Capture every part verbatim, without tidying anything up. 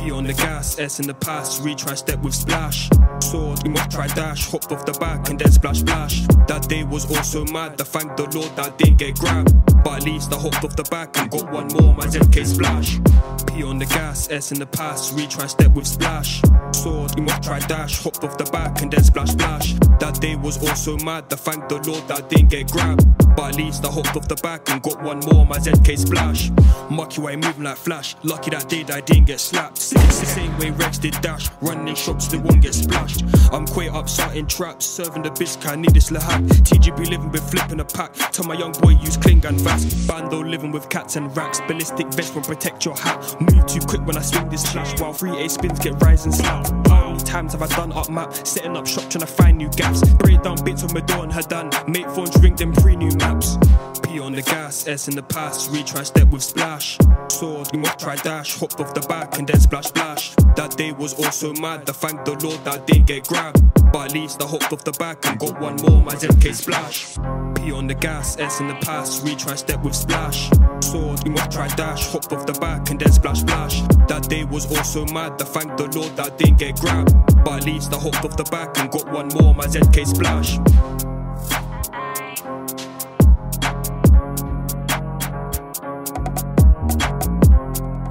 P on the gas, S in the past, retry step with splash. Sword, we must try dash, hopped off the back and then splash splash. That day was also mad, I thank the Lord that I didn't get grabbed. But at least I hopped off the back and got one more, my Z K splash. P on the gas, S in the past, retry step with splash. Sword, we must try dash, hopped off the back and then splash splash. That day was also mad, I thank the Lord that I didn't get grabbed. But at least I hopped off the back and got one more, my Z K splash. Mucky way moving like flash, lucky that day that I didn't get slapped. It's the same way Rex did dash, running shops they won't get splashed. I'm quite up starting traps, serving the biscuit, I need this lahap. T G B living with flipping a pack, tell my young boy use Klingon vast. Bando living with cats and racks, ballistic vest will protect your hat. Move too quick when I swing this flash, while three A spins get rise and slap. How many times have I done up map, setting up shop trying to find new gaps. Break down bits on my door and her done, make phones ring them three new maps. P on the gas, S in the past, retry step with splash. Sword, we must try dash, hopped off the back and then splash splash. That day was also mad, I thank the Lord that I didn't get grabbed. But at least I hopped off the back and got one more, my Z K splash. P on the gas, S in the past, retry step with splash. Sword, we must try dash, hopped off the back and then splash splash. That day was also mad, I thank the Lord that I didn't get grabbed. But at least I hopped off the back and got one more, my Z K splash.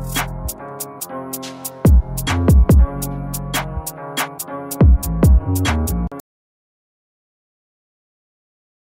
You